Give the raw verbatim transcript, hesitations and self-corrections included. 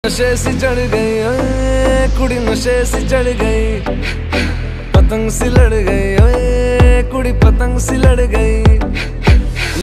नशे सी चढ़ गई ओए कुड़ी, नशे सी चढ़ गई, पतंग सी लड़ गई ओए कुड़ी, पतंग सी लड़ गई।